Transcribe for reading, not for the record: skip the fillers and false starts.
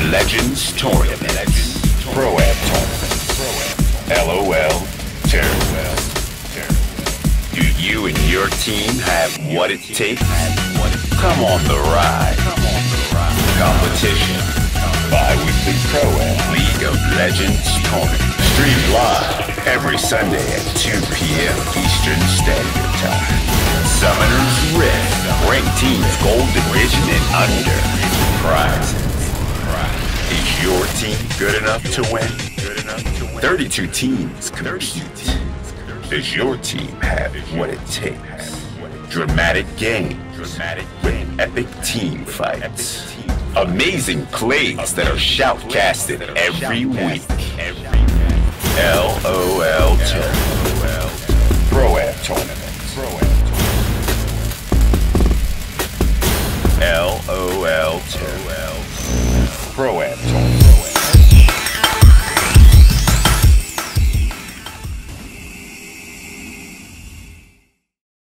Legends Tournaments. Pro-Am Tournament. LOL Turneys. Do you and your team have what it takes? Come on the ride. Competition. Bi-weekly Pro-Am League of Legends Tournament. Streamed live every Sunday at 2 p.m. Eastern Standard Time. Summoner's Rift. Ranked teams Gold Division and under. Prizes. Is your team good enough to win? 32 teams compete. Does your team have what it takes? Dramatic games with epic team fights. Amazing plays that are shoutcasted every week. LOL Turneys. Pro-Am Tournaments. LOL Turneys. Pro-Am Tournament.